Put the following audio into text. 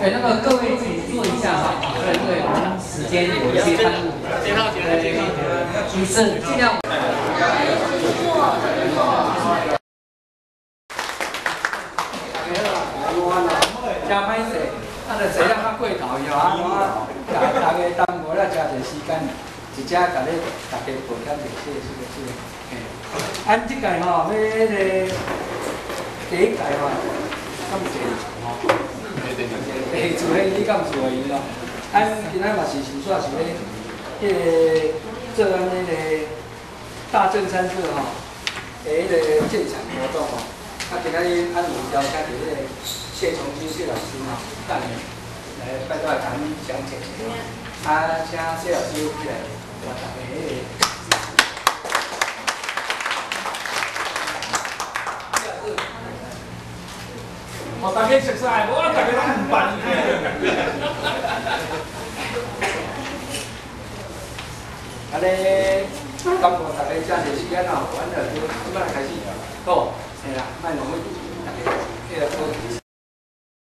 对，那个各位自己做一下哈，对，因为我们时间有一些耽误。是尽量。加歹势，啊，就坐了较过头以后啊，我大家耽误了真侪时间，一只甲你大家陪点热气，是。按即届吼，要迄个第一届吼，敢有侪吼？地主迄你敢有做伊咯？按今仔嘛是想煞是咧，迄个做咱迄个大正山社吼，迄个建厂活动吼，啊，今仔日按有邀请到迄个谢崇基谢老师吼，带领来拜托咱详解一下，啊，请谢老师起来，我大家迄个。 我大家熟悉，我大家拢唔办。 安尼，感谢大家遮个时间哦，阮就即摆开始，好，嘿啦，卖浪费大家，迄个。